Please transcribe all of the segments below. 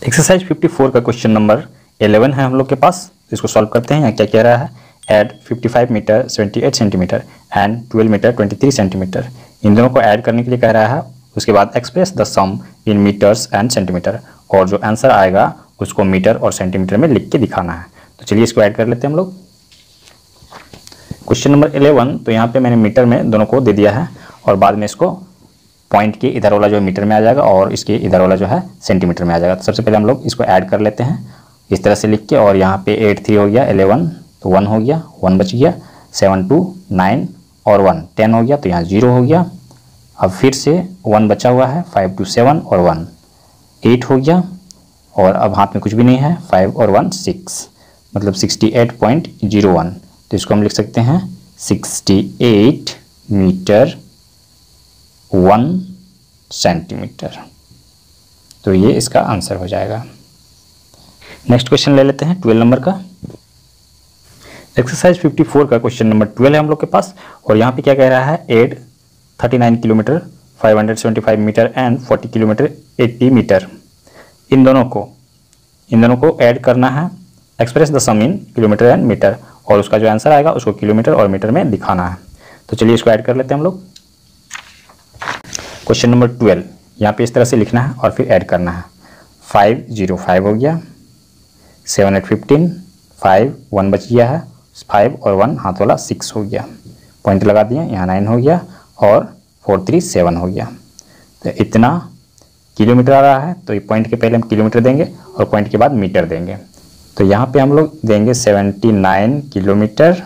Exercise 54 का question number 11 है हम लोग के पास। इसको सॉल्व करते हैं। यहाँ क्या कह रहा है, add 55 metre 78 centimetre and 12 metre 23 centimetre. इन दोनों को ऐड करने के लिए कह रहा है। उसके बाद express the sum in metres and centimetre, और जो आंसर आएगा उसको मीटर और सेंटीमीटर में लिख के दिखाना है। तो चलिए इसको ऐड कर लेते हैं हम लोग। क्वेश्चन नंबर 11, तो यहाँ पे मैंने मीटर में दोनों को दे दिया है और बाद में इसको पॉइंट के इधर वाला जो है मीटर में आ जाएगा और इसके इधर वाला जो है सेंटीमीटर में आ जाएगा। तो सबसे पहले हम लोग इसको ऐड कर लेते हैं इस तरह से लिख के, और यहाँ पे 8 3 हो गया 11, तो 1 हो गया, 1 बच गया, 7 2 9 और 1 10 हो गया, तो यहाँ 0 हो गया। अब फिर से 1 बचा हुआ है, 5 2 7 और 1 8 हो गया, और अब हाथ में कुछ भी नहीं है, 5 और 1 6, मतलब 68.01। तो इसको हम लिख सकते हैं 68 मीटर 1 सेंटीमीटर। तो ये इसका आंसर हो जाएगा। नेक्स्ट क्वेश्चन ले लेते हैं 12 नंबर का। एक्सरसाइज 54 का क्वेश्चन नंबर 12 है हम लोग के पास, और यहाँ पे क्या कह रहा है, add 39 kilometre 575 metre and 40 kilometre 80 metre. इन दोनों को ऐड करना है। Express the sum in kilometre and metre, और उसका जो आंसर आएगा उसको किलोमीटर और मीटर में दिखाना है। तो चलिए इसको ऐड कर लेते हैं हम लोग। क्वेश्चन नंबर 12, यहाँ पे इस तरह से लिखना है और फिर ऐड करना है। 5 0 5 हो गया, 7 8 15, 5 1 बच गया है, 5 और 1 हाथ वाला 6 हो गया, पॉइंट लगा दिए, यहाँ 9 हो गया और 4 3 7 हो गया। तो इतना किलोमीटर आ रहा है, तो ये पॉइंट के पहले हम किलोमीटर देंगे और पॉइंट के बाद मीटर देंगे। तो यहाँ पे हम लोग देंगे 79 किलोमीटर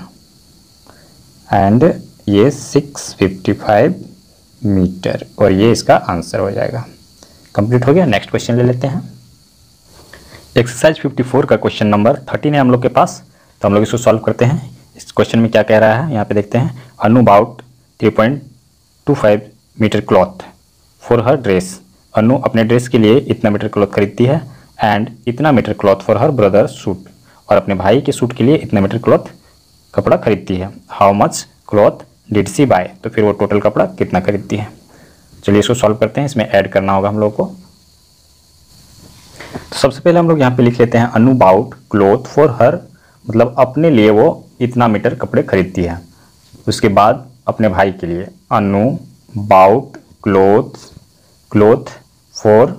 एंड ये 655 मीटर, और ये इसका आंसर हो जाएगा। कंप्लीट हो गया। नेक्स्ट क्वेश्चन ले लेते हैं। एक्सरसाइज 54 का क्वेश्चन नंबर 13 है हम लोग के पास, तो हम लोग इसको सॉल्व करते हैं। इस क्वेश्चन में क्या कह रहा है, यहाँ पे देखते हैं। Anu bought 3.25 metre cloth for her dress. Anu अपने ड्रेस के लिए इतना मीटर क्लॉथ खरीदती है, एंड इतना metre cloth for her brother suit, और अपने भाई के सूट के लिए इतना मीटर क्लॉथ कपड़ा खरीदती है। How much cloth did she buy, तो फिर वो टोटल कपड़ा कितना खरीदती है। चलिए इसको सॉल्व करते हैं। इसमें ऐड करना होगा हम लोग को। तो सबसे पहले हम लोग यहाँ पे लिख लेते हैं Anu bought cloth for her, मतलब अपने लिए वो इतना मीटर कपड़े खरीदती है। उसके बाद अपने भाई के लिए Anu bought cloth for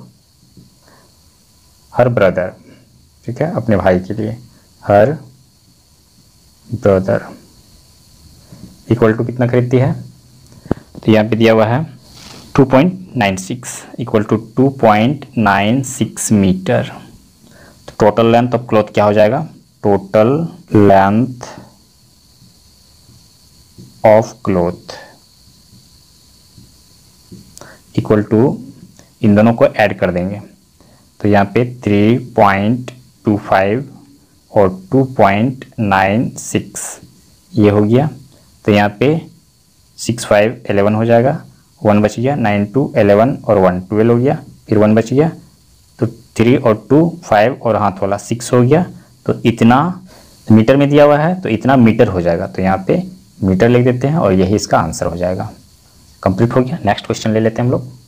her brother, ठीक है, अपने भाई के लिए हर ब्रदर इक्वल टू कितना खरीदती है। तो यहाँ पे दिया हुआ है 2.96 इक्वल टू 2.96 मीटर। तो टोटल लेंथ ऑफ क्लॉथ क्या हो जाएगा, total length of cloth equal to, इन दोनों को ऐड कर देंगे। तो यहाँ पे 3.25 और 2.96 ये हो गया। तो यहाँ पे 6 5 11 हो जाएगा, 1 बच गया, 9 2 11 और 1 12 हो गया, फिर 1 बच गया, तो 3 और 2 5 और हाथ वाला 6 हो गया। तो इतना मीटर में दिया हुआ है, तो इतना मीटर हो जाएगा। तो यहाँ पे मीटर लिख देते हैं और यही इसका आंसर हो जाएगा। कंप्लीट हो गया। नेक्स्ट क्वेश्चन ले लेते हैं हम लोग।